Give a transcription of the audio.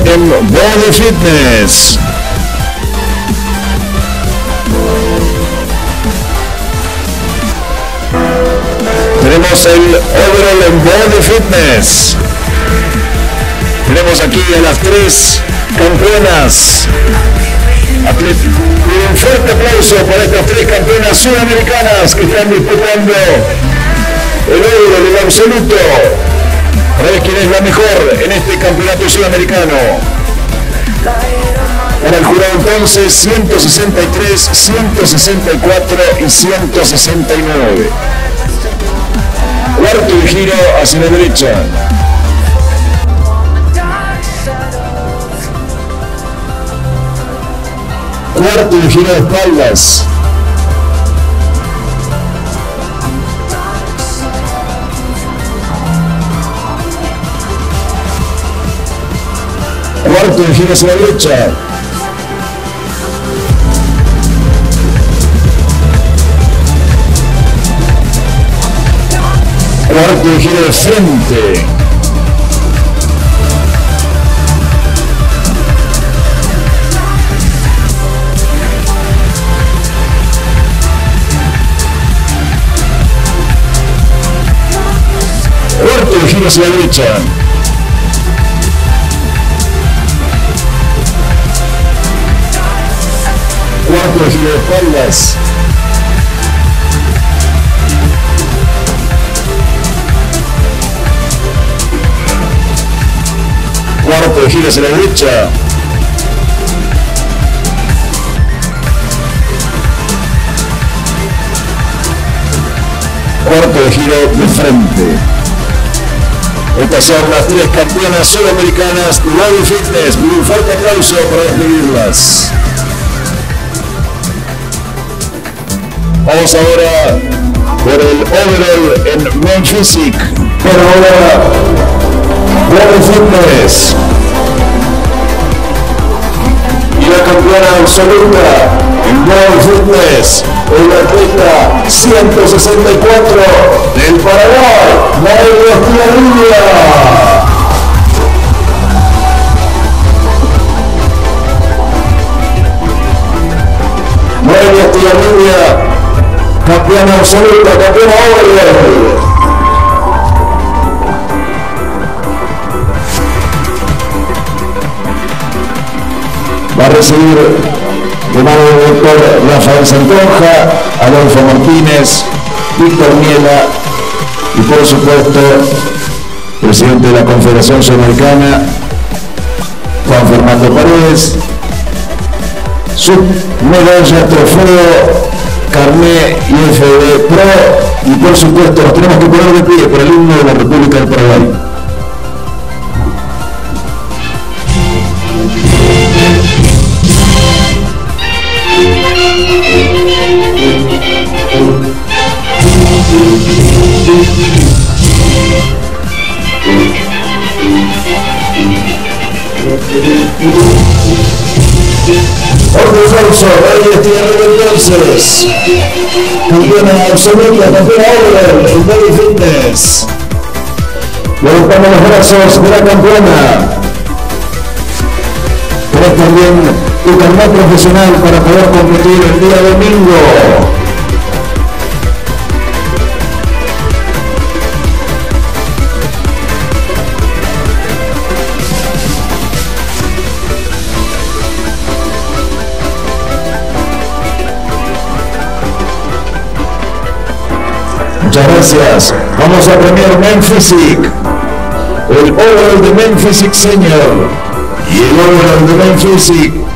en Body Fitness. Tenemos el overall en Body Fitness. Tenemos aquí a las 3 campeonas. Un fuerte aplauso para estas 3 campeonas sudamericanas que están disputando el oro del absoluto. Para ver quién es la mejor en este campeonato sudamericano. Para el jurado entonces 163, 164 y 169. Cuarto de giro hacia la derecha. Cuarto de giro de espaldas. Cuarto de giro hacia la derecha. Cuarto de giro de frente. Cuarto de giro hacia la derecha. Cuarto de giro de espaldas. Cuarto de giro hacia la derecha. Cuarto de giro de frente. Estas son las 3 campeonas sudamericanas de Body Fitness. Un fuerte aplauso para despedirlas. Vamos ahora por el overall en Men Physique. Pero ahora Body Fitness. Y la campeona absoluta en Body Fitness es la atleta 164 del Paraguay, Noelia Estigarribia. Noelia Estigarribia, campeona absoluta, campeona overall. Va a recibir de mano del doctor Rafael Santonja, Adolfo Martínez, Víctor Miela y por supuesto presidente de la Confederación Sudamericana, Juan Fernando Paredes, su medalla, trofeo, carné y FD Pro, y por supuesto nos tenemos que poner de pie por el himno de la República del Paraguay. Orgulloso, Noelia Estigarribia entonces, campeona absoluta, campeona overall en Body Fitness. Levantamos los brazos de la campeona. Tenés también tu carnet profesional para poder competir el día domingo. Muchas gracias. Vamos a premiar Men Physique. El overall de Men Physique Senior y el overall de Men Physique